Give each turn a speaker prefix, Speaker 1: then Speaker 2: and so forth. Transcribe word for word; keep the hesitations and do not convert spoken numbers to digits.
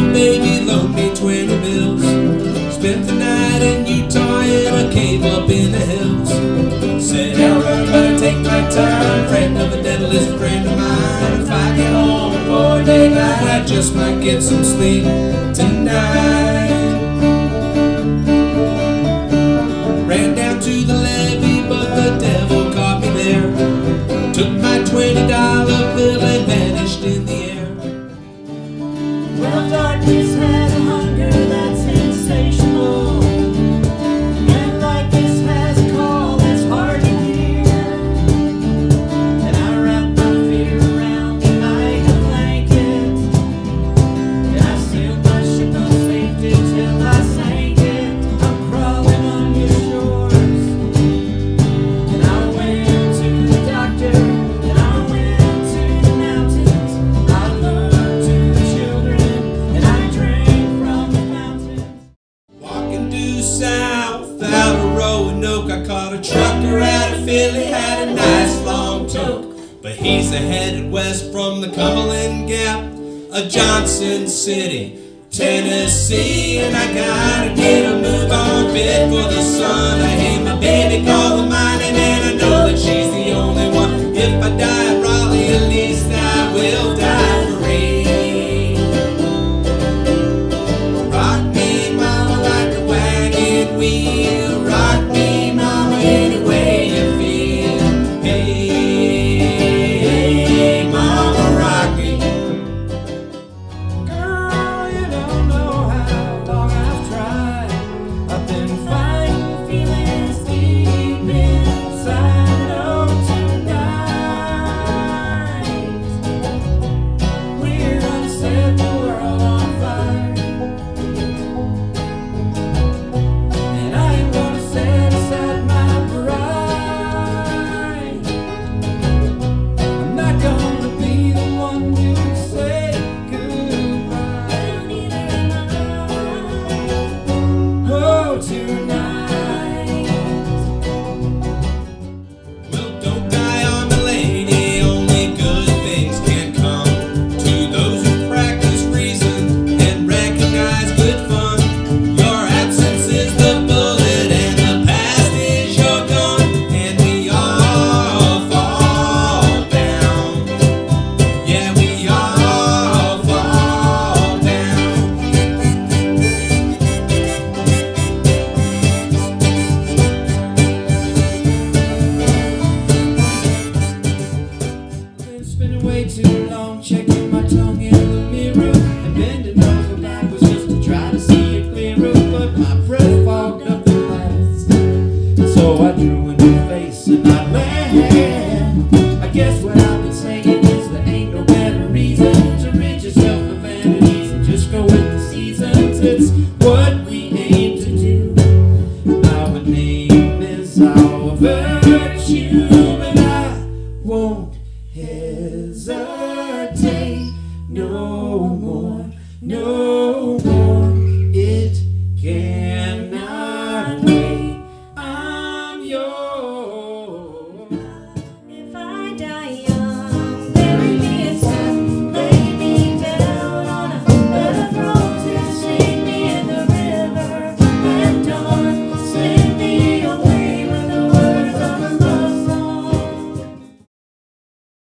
Speaker 1: little baby loaned me twenty bills. Spent the night in Utah in a cave up in the hills. Said, Albert, better take my time. Friend of the devil is a friend of mine. If I get home before daylight, I just might get some sleep tonight. Ran down to the levee, but the devil caught me there. Took my twenty dollar bill and vanished in the air.
Speaker 2: Well, darkness has a hunger that's sensational, and lightness has a call that's hard to hear. And I wrap my fear around me like a blanket, and I sailed my ship of safety till I sank it. I'm crawling on your shores, and I went to the doctor, and I went to the mountains. I looked to the children, and I drank from the fountains.
Speaker 1: Walking due south out of Roanoke, I caught a trucker out of Philly, had a nice long toke. But he's headed west from the Cumberland Gap of Johnson City, Tennessee. And I gotta get a move on bid for the sun. I hate my baby calling mine, and I know that she's the only one. If I die at Raleigh, at least I will die free. Rock me, mama, like a wagon wheel. Rock me, mama, any way you feel. Hey, hey, mama, rock me.
Speaker 2: Girl, you don't know how long I've tried. I've been fighting feelings deep inside. Oh, tonight we're gonna set the world on fire, and I am gonna set aside my pride. I'm not gonna be the one to say goodbye. Oh, tonight.
Speaker 1: Well, don't die on me, lady. Only good things can come to those who practice reason and recognize good fun. Your absence is the bullet, and the past is your gun, and we all fall down. Yeah, we all fall down.
Speaker 2: Been spending way too long checking my tongue in the mirror and bending over backwards just to try to see it clearer. But my breath fogged up the glass, and so I drew a new face and I laughed. I guess what I've been saying is there ain't no better reason to rid yourself of vanities and just go with the seasons. It's what we aim to do. Our name is our virtue.